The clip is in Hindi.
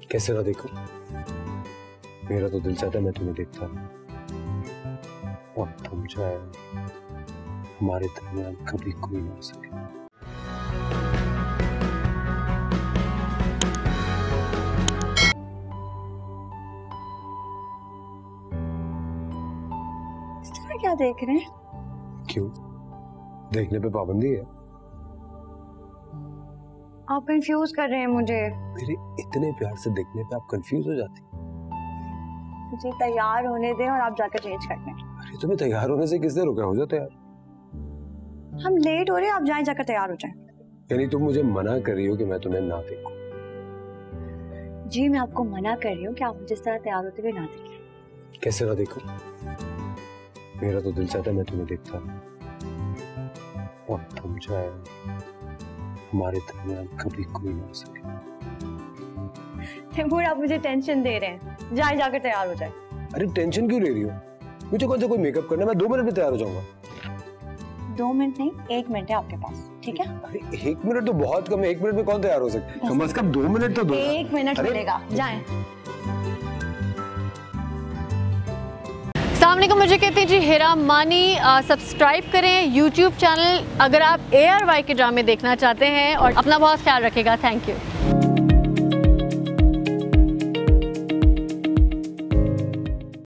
कैसे ना देखूं? मेरा तो दिल चाहता है मैं तुम्हें देखता और तुम जाए, हमारे दरमियान कभी कोई ना हो सके। क्या देख रहे हैं? क्यों? देखने पे पाबंदी है? आप कंफ्यूज कर रहे हैं मुझे। मेरे इतने प्यार से देखने पे आप कंफ्यूज हो जाती? मुझे तैयार होने दें और आप जाकर चेंज कर लें। अरे तुम्हें तैयार होने से किसने रोका? हो जाओ तैयार। हम लेट हो रहे हैं, आप जाएं, जाकर तैयार हो जाएं। यानी तुम मुझे मना कर रही हो कि मैं तुम्हें ना देखूं? जी मैं आपको मना कर रही हूँ कि आप जिस तरह तैयार होते हुए ना देखें। कैसे ना देखूं? मेरा तो दिल चाहता है मैं तुम्हें देखता और तुम जाए, हमारे दरमियान कभी कोई ना हो सके। तैमूर आप मुझे टेंशन दे रहे हैं, जाए जाकर तैयार हो जाए। अरे टेंशन क्यों ले रही हो? मुझे कौन सा कोई मेकअप करना है? मैं 2 मिनट में तैयार हो जाऊंगा। 2 मिनट नहीं, 1 मिनट है आपके पास, ठीक है? अरे 1 मिनट तो बहुत कम है। 1 मिनट में कौन तैयार हो सकता है? कम से कम 2 मिनट तो दो। 1 मिनट मिलेगा, जाएं। सामने को मुझे कहती जी हेरा मानी। सब्सक्राइब करें YouTube चैनल अगर आप ARY के ड्रामे देखना चाहते हैं और अपना बहुत ख्याल रखेगा। Thank you.